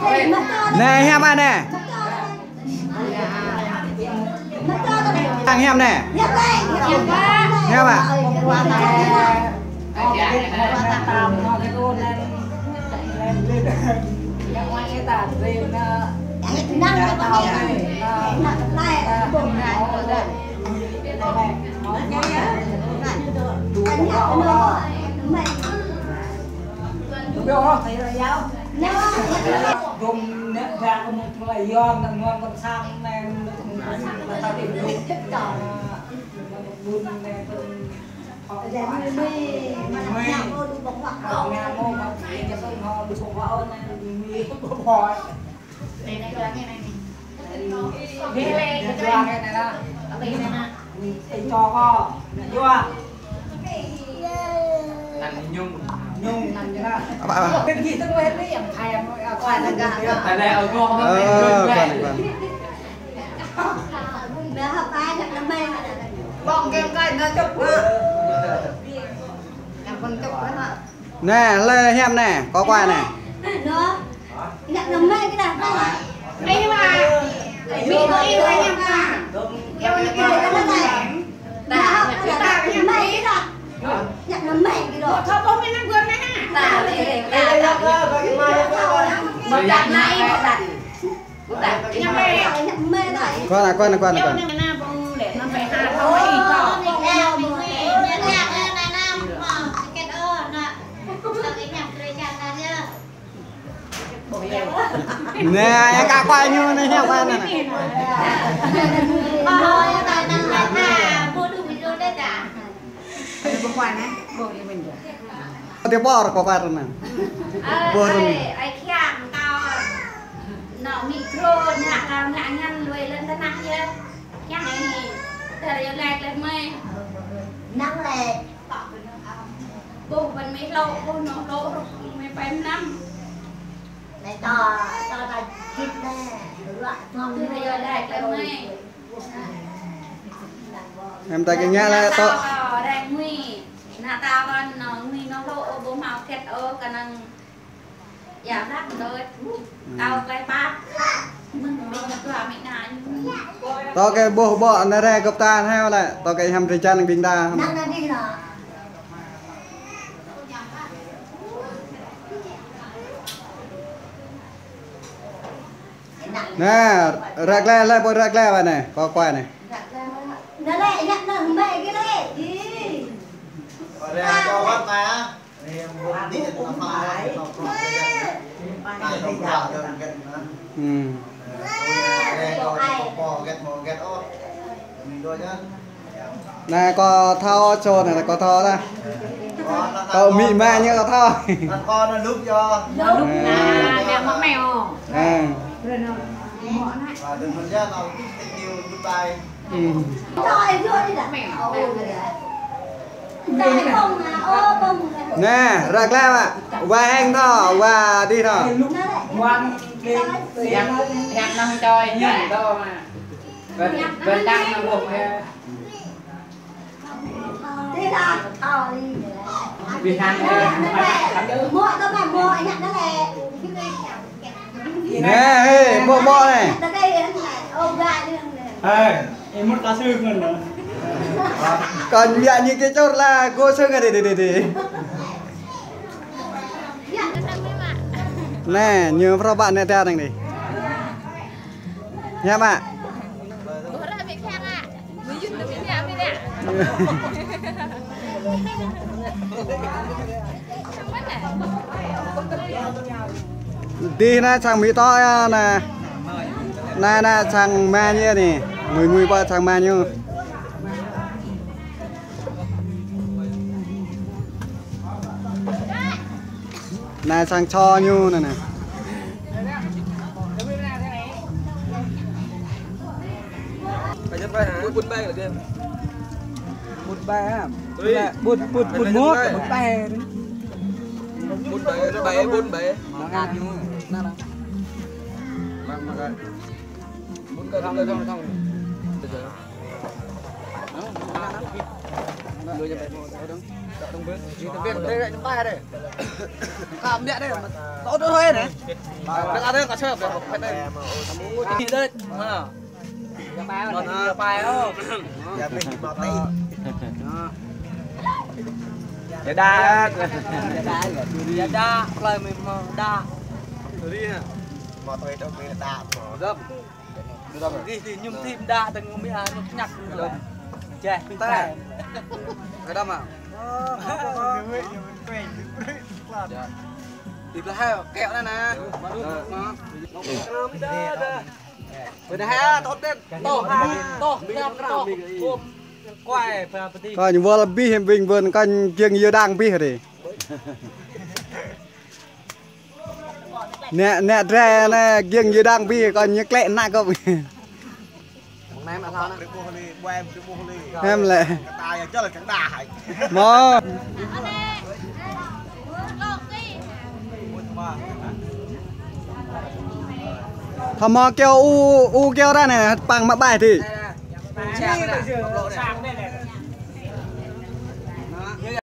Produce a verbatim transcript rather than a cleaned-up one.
nè heo ba nè ăn heo nè heo à gồm nếp ra có một loại giòn là ngon còn sang này là ta điểm đúng bún này họ quay mì nhà mô đủ bóng hoặc nhà mô mà chỉ cho xong họ đủ bóng họ này mì bóng hỏi này này là nghe này này này này này là thầy cho co chưa nằm nhung nhung nằm như thế nào bên kia tôi hết đấy em thầy em coi là cả tại đây ở cô ờ còn còn bé học ai nhận năm mươi bong kem cái nó chụp làm con chụp đó mà nè lên heo nè có quà nè nữa nhận năm mươi cái nào đây đây mà bị có yêu anh em à yêu anh em cái này đã học cái ta cái mấy đó nhận năm mươi cái đó thôi bố mấy năm gần này ha ta đây đây đây một đặt này một đặt một đặt nhận năm mươi này con là con là con là con yêu này bông để nó phải hà thôi cho nè em cả quay như này heo quay này này dia bor kok karena bor ai ai khiang tao nó micro nhạc làm nhạc nhanh lùi lên tới năng chứ nhạc này thì thời gian lạc lên mây năng lệ bố vẫn mấy lô bố nó lô mấy bảy năm này to to là kít nè không thời gian lạc lên mây em ta cái nhá là to đang nguy là tao con nó nguy nó lộ bố màu kẹt ở cái năng giảm đắt rồi tao cái ba mình mình được làm mẹ nào to cái bộ bộ nó ra cặp ta heo lại to cái hầm trì chan bình đa nè rạc le le bộ rạc le vào này có quay này nó lại nhận là mẹ cái này ra cho bắt má em đi nó phải nó không vào được gần ừ tôi bò ghét mò ghét ô mình đôi nhá này có thao trồn này là có thao ra cậu mị ma như có thao con nó lúc cho lúc là đẹp món mèo à và đừng mình ra nào thích nhiều như bài rồi rồi đi đã mèo đây không à ô bông nè rạc le ạ qua anh thọ qua đi thọ ngoan đi hẹn hẹn năm chơi nhìn đâu mà bên bên đang nó buộc đi là ờ đi vì hàng mua tao mà mua anh nhận nó là nè bộ bộ này ôm ra đi ê em muốn cá sư mình nữa còn miệng như cái chốt là cô sư này để để để nè nhớ vào bạn này ra này đi nha bạn đi na chẳng mỹ to nè na na chẳng ma như này mùi mùi qua chẳng ma như na chẳng cho như này nè phải nhất bay hả bút bay là game bút ba bút bút bút mốt bút ba bút bay nó bay bút bay nó ngạt như na na mang mang cái bút cái không không không Đưa cho mẹ một đứng. Đông biết. Chỉ tao biết đây đây chúng ta đây. Cảm nhận đây mà. Tốt thôi này. Cái ra đây có chơi được phải đây. Đi đây. Ha. Ra bài rồi. Ra bài không? Dạ mình bỏ tay. Dạ đa. Dạ đa, lời mình mà đa. Đi ha. Bỏ tay đâu mình đạp. Dấp. Đi thì nhung thêm đa từng người à nó nhặt rồi. Chè, Ta. Cái đâm à? Thì là hai kẹo đây nè. Bây giờ hai tốt tên. Tổ hai, tổ theo tổ. Quay về đi. Coi như vừa là bi hiểm bình vườn coi chiêng như đang bi rồi. Nè nè tre nè chiêng như đang bi coi như lẹ nặng không. Em là sao nè? Em lại. Tài chắc là cắn đà hả? Mò. Thầm mò kêu u u kêu ra này bằng mặt bài thì. Chàng đây này.